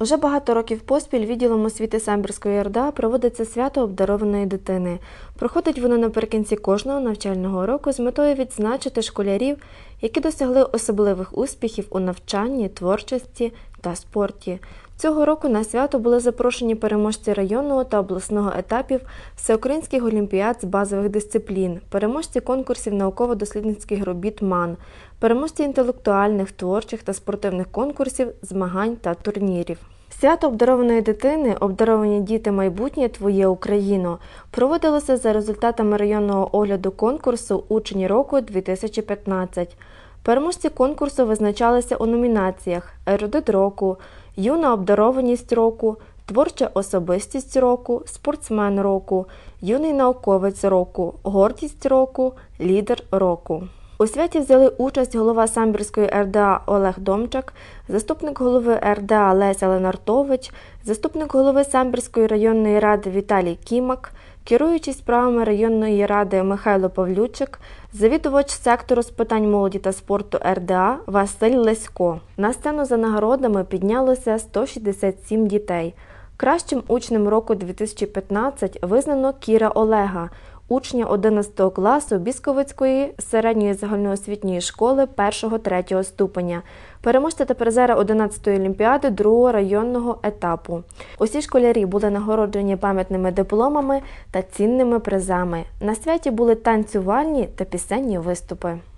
Уже багато років поспіль відділом освіти Самбірської РДА проводиться свято обдарованої дитини. Проходить воно наприкінці кожного навчального року з метою відзначити школярів, які досягли особливих успіхів у навчанні, творчості та спорті. Цього року на свято були запрошені переможці районного та обласного етапів всеукраїнських олімпіад з базових дисциплін, переможці конкурсів науково-дослідницьких робіт МАН, переможці інтелектуальних, творчих та спортивних конкурсів, змагань та турнірів. Свято обдарованої дитини «Обдаровані діти. Майбутнє. Твоє Україно» проводилося за результатами районного огляду конкурсу «Учень року-2015». Переможці конкурсу визначалися у номінаціях «Ерудит року», «Юна обдарованість року», «Творча особистість року», «Спортсмен року», «Юний науковець року», «Гордість року», «Лідер року». У святі взяли участь голова Самбірської РДА Олег Домчак, заступник голови РДА Леся Ленартович, заступник голови Самбірської районної ради Віталій Кімак, керуючий справами районної ради Михайло Павлючик, завідувач сектору з питань молоді та спорту РДА Василь Лесько. На сцену за нагородами піднялося 167 дітей. Кращим учнем року 2015 визнано Кіра Олега, учня 11 класу Бісковицької середньої загальноосвітньої школи 1-3 ступеня, переможця та призера 11-ї олімпіади 2-го районного етапу. Усі школярі були нагороджені пам'ятними дипломами та цінними призами. На святі були танцювальні та пісенні виступи.